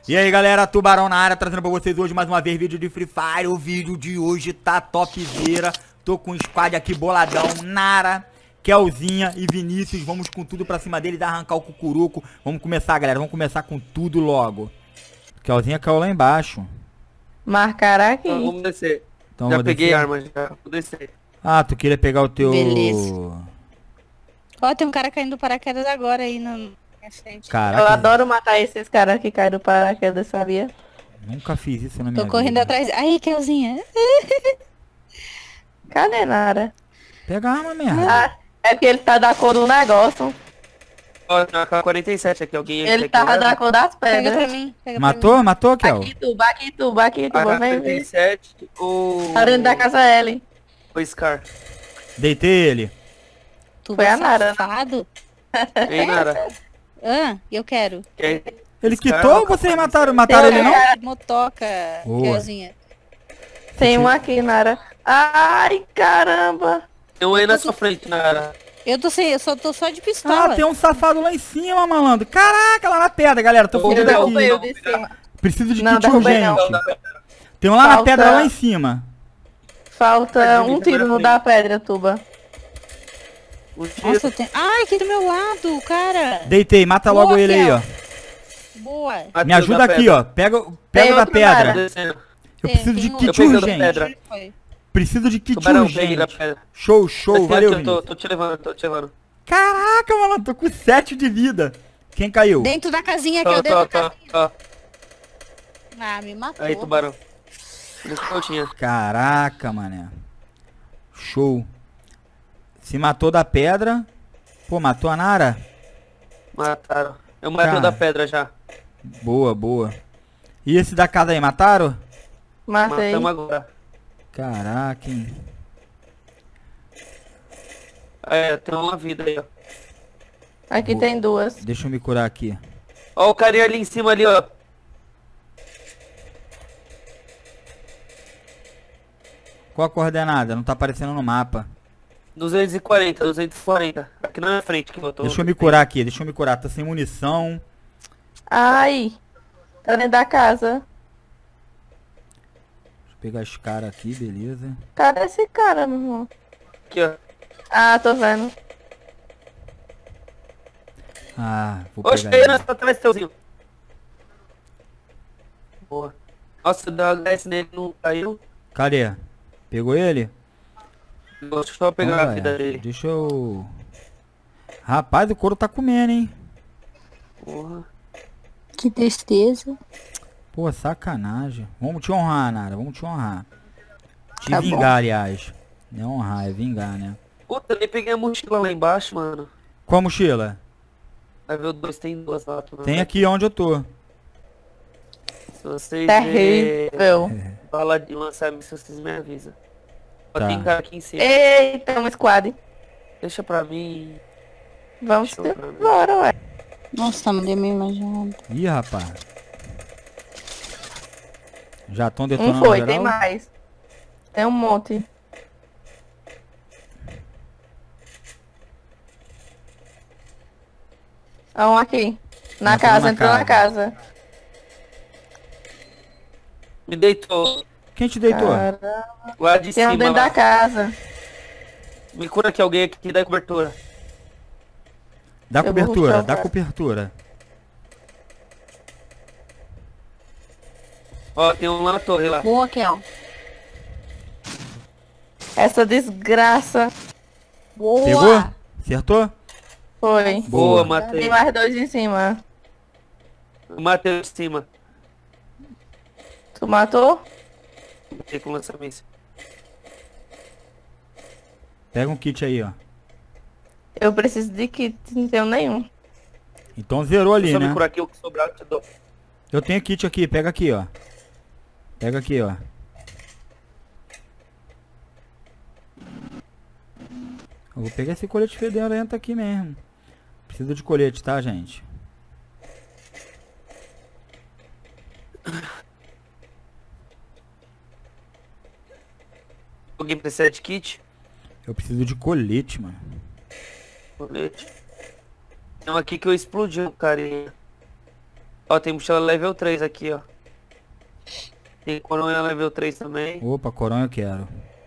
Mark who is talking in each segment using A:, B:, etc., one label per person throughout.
A: E aí galera, Tubarão na área, trazendo pra vocês hoje mais uma vez vídeo de Free Fire. O vídeo de hoje tá topzera. Tô com o squad aqui boladão, Nara, Kelzinha e Vinícius. Vamos com tudo pra cima deles, arrancar o cucuruco. Vamos começar, galera, vamos começar com tudo logo. Kelzinha caiu lá embaixo.
B: Marcará aqui.
C: Então, vamos descer.
A: Então,
C: Já
A: vou
C: peguei
A: descer.
C: arma, já vou descer.
A: Ah, tu queria pegar o teu...
D: Beleza. Ó, tem um cara caindo do paraquedas agora aí na minha frente.
A: Caraca,
B: Eu adoro matar esses caras que caem do paraquedas, sabia?
A: nunca fiz isso na minha
D: Tô correndo
A: vida.
D: atrás. Aí, Kelzinha.
B: Cadê Nara?
A: Pega a arma mesmo.
B: Ah, é porque ele tá da cor do negócio.
C: Ó, tem uma K-47 aqui, alguém
B: Ele
C: aqui
B: tava da
C: leva?
B: cor das
D: Pega pra
B: pedras.
D: mim. Pega
A: Matou? Matou, Kel?
B: Aqui tuba, vem ver.
C: AK-47, o...
B: Tá dentro da casa L.
C: O Scar.
A: Deitei ele.
D: Tu
B: Foi a Nara.
D: safado.
C: Ei, Nara.
D: Ah, eu quero.
A: Ele
C: Scar
A: quitou
C: é
A: ou
C: o
A: vocês
C: K-47?
A: mataram ele não?
D: Motoca,
A: Boa.
D: Kelzinha.
B: Tem um aqui, Nara. Ai, caramba.
C: Tem um aí na sua frente, Nara.
D: Eu tô só de pistola.
A: Ah, tem um safado lá em cima, malandro. Caraca, lá na pedra, galera. Tô
C: Eu
A: fugindo
B: Derrubei
A: daqui.
B: o de cima.
A: Preciso de
B: Não,
A: kit
B: derrubei não.
A: urgente. Tem um lá na
B: Falta-
A: pedra lá em cima.
B: Falta um tiro no da pedra, tuba.
C: O tiro.
D: Nossa, tem... Ai, aqui do meu lado, cara.
A: Deitei, mata
D: Boa,
A: logo ele aí,
D: Kel.
A: ó.
D: Boa.
C: Bateu
A: Me ajuda
C: da
A: aqui,
C: pedra.
A: ó. Pega
B: Tem
A: da
B: outro
A: pedra.
B: cara.
C: Descendo.
A: Eu preciso de
D: um-
A: kit
C: Eu peguei o da
A: urgente.
C: pedra.
D: Foi.
A: Preciso de kit
C: Tubarão, peguei da
A: urgente.
C: pedra.
A: Show,
C: Aqui,
A: valeu,
C: aqui, eu
A: Vinícius.
C: tô te levando, tô te levando.
A: Caraca, malandro, tô com 7 de vida. Quem caiu?
D: Dentro da casinha, que
C: Tô,
D: eu dentro
C: tô,
D: da
C: tô,
D: casinha.
C: tô.
D: Ah, me matou.
C: Aí, tubarão. Deixa que eu tinha.
A: Caraca, mané. Show. Se matou da pedra. Pô, matou a Nara?
C: Mataram. Eu matei o
A: Cara.
C: da pedra já.
A: Boa, boa. E esse da casa aí, mataram?
B: Matei.
C: Matamos agora.
A: Caraca, hein.
C: É, tem uma vida aí, ó.
B: Aqui tem duas.
A: Deixa eu me curar aqui.
C: Ó o carinha ali em cima ali, ó.
A: Qual a coordenada? Não tá aparecendo no mapa.
C: 240, 240. Aqui na minha frente que eu tô.
A: Deixa eu me curar aqui, deixa eu me curar. Tô sem munição.
B: Ai. Tá dentro da casa.
A: Deixa eu pegar esse cara aqui, beleza.
B: Cadê esse cara, meu irmão?
C: Aqui, ó.
B: Ah, tô vendo.
A: Ah, vou
C: Oxe,
A: pegar
C: aí
A: ele.
C: nós tá atrás do teuzinho. Boa. Nossa, deu HS nele, não caiu.
A: Cadê? Pegou ele?
C: Deixa eu só pegar a
A: Olha,
C: vida dele.
A: deixa eu... Rapaz, o couro tá comendo, hein?
C: Porra.
D: Que tristeza.
A: Pô, sacanagem. Vamos te honrar, Nara, vamos te honrar. Te
D: Tá
A: vingar,
D: bom.
A: aliás. Não é honrar, é vingar, né?
C: Puta, eu nem peguei a mochila lá embaixo, mano.
A: Qual a mochila?
C: Vai ver o 2, tem duas lá. Tu não
A: Tem
C: vê?
A: aqui onde eu tô.
C: Se vocês verem
B: Terrível.
C: bala de lançar míssil, vocês me avisam. Ó,
A: Tá.
C: tem cara aqui em cima.
B: Eita, um squad.
C: Deixa pra mim.
B: Vamos
C: Deixa pra mim.
B: embora, ué.
D: Nossa, mandei meio imaginado.
A: Ih, rapaz. Já estão
B: Um
A: detonando
B: foi,
A: geral?
B: tem mais. Tem um monte. Há um aqui. Na
A: Entrou
B: casa,
A: na
B: entrou na casa.
C: Me deitou.
A: Quem te deitou?
B: Caramba.
C: Lá de
B: Tem um
C: cima.
B: dentro
C: Lá.
B: da casa.
C: Me cura aqui alguém aqui da cobertura.
A: Dá
B: Eu vou
A: cobertura,
B: ruxar o
A: dá
B: cara.
A: cobertura.
C: Ó, tem um lá na torre lá.
D: Boa, Kel.
B: Essa desgraça.
D: Boa.
A: Pegou? Acertou?
B: Foi.
C: Boa,
A: Boa.
C: matei.
B: Tem mais dois em cima.
C: Eu matei de cima.
B: Tu matou?
C: Matei com lançamento.
A: Pega um kit aí, ó.
B: Eu preciso de kit, não tenho nenhum.
A: Então zerou ali,
C: Só
A: né?
C: me curar aqui, o que sobrar eu te dou.
A: Eu tenho kit aqui, pega aqui, ó. Pega aqui, ó. Eu vou pegar esse colete fedorento aqui mesmo. Precisa de colete, tá, gente?
C: Alguém precisa de kit?
A: Eu preciso de colete, mano.
C: Colete. Tem um aqui que eu explodi um carinha. Ó, tem mochila level 3 aqui, ó. Tem coronha level 3 também.
A: Opa, coronha eu quero.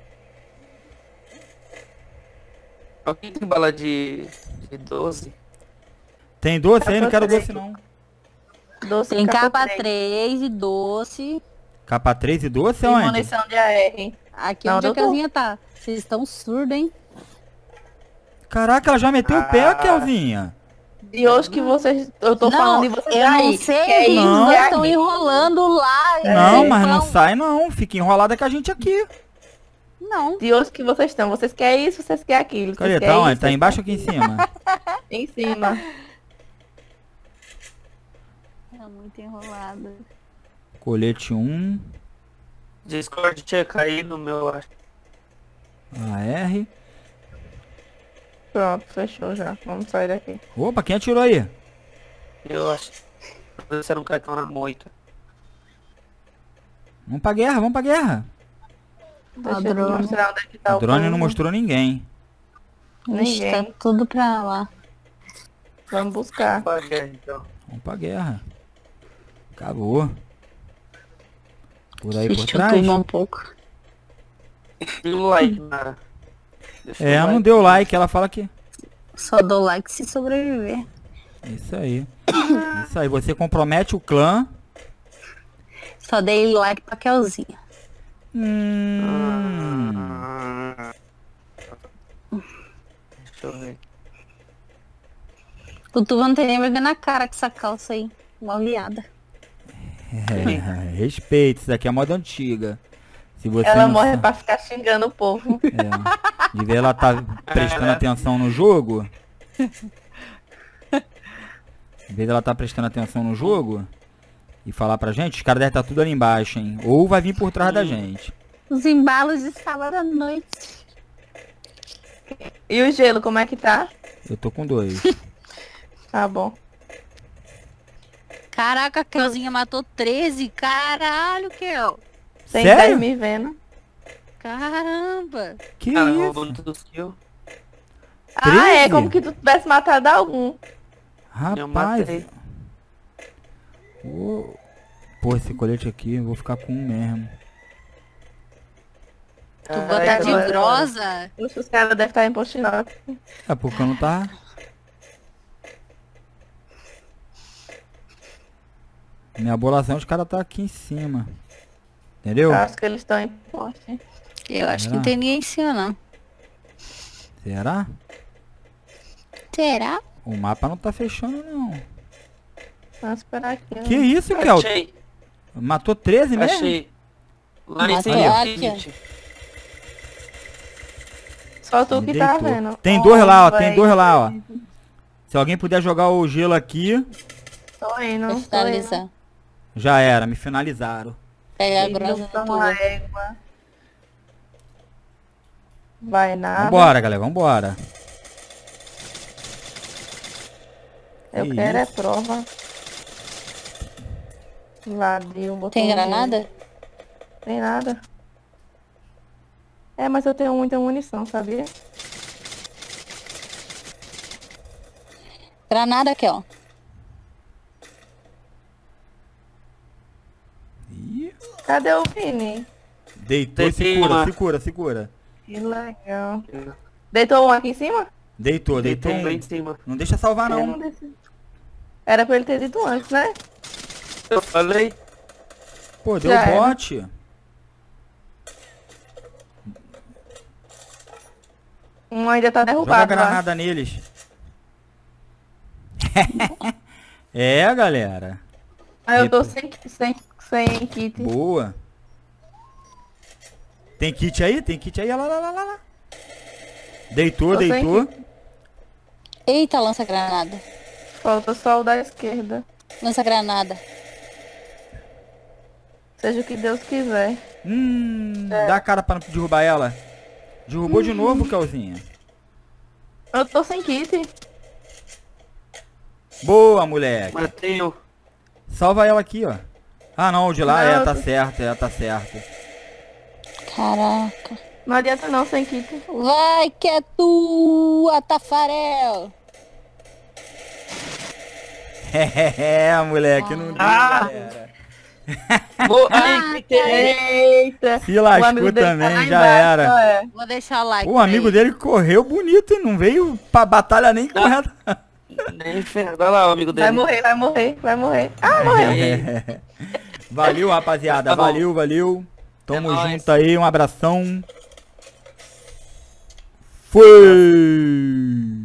C: Alguém tem bala de 12?
A: Tem doce aí? Não quero
B: Capa
A: doce não.
B: Doce
D: Tem capa
B: 3.
D: 3 e doce.
A: Capa 3 e doce
B: Tem
A: aonde?
B: munição de AR.
D: Aqui
B: Não,
D: onde a
B: doutor.
D: Kelzinha tá. Vocês estão surdos, hein?
A: Caraca, ela já meteu o pé, Kelzinha.
B: De hoje que vocês... Eu tô falando de vocês
D: eu
B: aí.
D: não sei,
B: que é isso,
A: Não.
B: que é
D: estão
B: aqui.
D: enrolando lá.
A: Não,
D: Eles
A: mas não
D: falam-
A: sai não. Fica enrolada com a gente aqui.
D: Não.
B: De hoje que vocês estão. Vocês querem isso, vocês querem aquilo.
A: Cadê?
B: Vocês
A: Tá
B: querem
A: onde?
B: isso,
A: Tá
B: vocês
A: embaixo ou aqui em cima?
B: querem em cima.
D: Tá muito enrolada.
A: Colete 1.
C: Discord tinha caído, meu, acho.
A: AR.
B: Pronto, fechou já. Vamos sair daqui.
A: Opa, quem atirou aí?
C: Eu acho. Você não cartão na moita.
A: Vamos pra guerra, vamos pra guerra.
B: Deixa eu te
D: drone.
B: mostrar onde é que tá
A: O
B: o
A: drone não
B: povo.
A: mostrou ninguém.
D: Ixi, tá
B: Ninguém.
D: tudo pra lá.
B: Vamos buscar.
C: Pra guerra, então.
A: Vamos pra guerra. Acabou. Por aí por
D: Deixa eu
A: trás.
D: turmar um pouco.
C: E o like, Nara? Deixa
A: É,
C: o
A: não deu like, ela fala que...
D: Só dou like se sobreviver.
A: Isso aí. Isso aí, você compromete o clã.
D: Só dei like pra Kelzinha.
C: Deixa eu ver.
D: O Tuva não tem nem vergonha na cara com essa calça aí. Mal liada.
A: É, respeito, isso daqui é moda antiga. Se você
B: Ela
A: não
B: morre
A: sa-
B: pra ficar xingando o povo.
A: É, de ver ela tá prestando atenção no jogo. Em vez dela tá prestando atenção no jogo e falar pra gente, os caras devem estar tudo ali embaixo, hein? Ou vai vir por trás da gente.
D: Os embalos de sábado à noite.
B: E o gelo, como é que tá?
A: Eu tô com 2.
B: Tá bom.
D: Caraca, a Kelzinha matou 13. Caralho, Kel.
B: Tem
A: Sério?
B: 10 me vendo.
D: Caramba.
A: Que
C: Cara,
A: isso?
C: roubando tudo os kills.
B: Ah, é
A: 13?
B: como que tu tivesse matado algum.
C: Eu
A: Rapaz.
C: matei.
A: Ô, pô, esse colete aqui, eu vou ficar com um mesmo.
D: Tu botar de
B: agora-
D: grosa.
B: Os caras devem estar em Postinó.
A: É porque eu não tá. Minha bolação, os caras tá aqui em cima. Entendeu?
B: Acho que eles estão em poste.
D: Eu acho que
A: Será?
D: não tem ninguém em cima, não.
A: Será?
D: Será?
A: O mapa não tá fechando, não.
B: Vamos esperar aqui.
A: Que isso, Kel?
C: Achei,
A: Matou 13 mesmo?
C: achei. Lá em
D: Matou
C: cima,
D: aqui, ó.
C: kit.
B: Só tu que tá
A: Deitou.
B: vendo.
A: Tem 2 lá, ó. Tem
B: véi.
A: 2 lá, ó. Se alguém puder jogar o gelo aqui,
B: Tô indo.
D: Vou finalizar.
A: já era. Me finalizaram.
D: Pega a
B: Indo
D: grosa
B: pra
D: do
B: uma
D: Tuva.
B: égua. Vai nada.
A: Vambora, galera. Vambora.
B: Eu
A: Que
B: quero é
A: isso?
B: prova. Ladril, botou
D: Tem
B: um
D: granada?
B: gelo. Tem nada. É, mas eu tenho muita munição, sabia?
D: Granada, Kel.
A: Ih,
B: Cadê o Vini?
A: deitou,
C: Tem
A: segura,
C: uma.
A: segura, segura.
B: Que legal. Deitou um aqui em cima?
A: Deitou, deitou
C: Tem lá em
A: um.
C: cima.
A: Não deixa salvar,
B: Eu
A: não.
B: desci. Era pra ele ter dito antes, né?
C: Eu falei.
A: Pô, deu
B: Já era.
A: bote.
B: Um ainda tá
A: Joga
B: derrubado lá.
A: granada neles. É, galera.
B: Ah, eu tô sem kit.
A: Boa. Tem kit aí? Tem kit aí? Olha lá, lá, lá, lá. Deitou,
B: Tô sem
A: deitou.
D: Eita, lança granada.
B: Falta só o da esquerda.
D: Lança granada.
B: Seja o que Deus quiser.
A: Dá a cara pra não derrubar ela. Derrubou de novo, Kelzinha.
B: Eu tô sem kit.
A: Boa, moleque.
C: Matei o.
A: Salva ela aqui, ó. Ah, não, o de lá,
B: Não,
A: tá certo, tá certo.
D: Caraca.
B: Não adianta não sem kit.
D: Vai que é tua, Tafarel.
A: É, moleque, não deu, galera.
B: Eita.
A: Se lascou também, já era.
D: Vou deixar o like.
A: O amigo dele correu bonito, hein? Não veio pra batalha nem correndo.
C: Nem ferro. Olha lá o amigo dele.
B: Vai morrer. Ah, morreu.
A: Valeu, rapaziada.
C: Tá bom.
A: Valeu. Tamo
C: É nóis.
A: junto aí, um abração. Fui!